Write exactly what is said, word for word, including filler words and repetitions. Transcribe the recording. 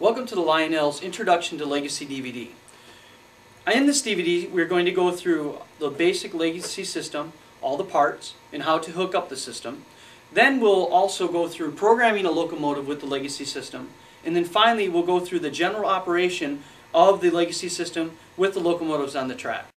Welcome to the Lionel's Introduction to Legacy D V D. In this D V D we're going to go through the basic legacy system, all the parts, and how to hook up the system. Then we'll also go through programming a locomotive with the legacy system. And then finally we'll go through the general operation of the legacy system with the locomotives on the track.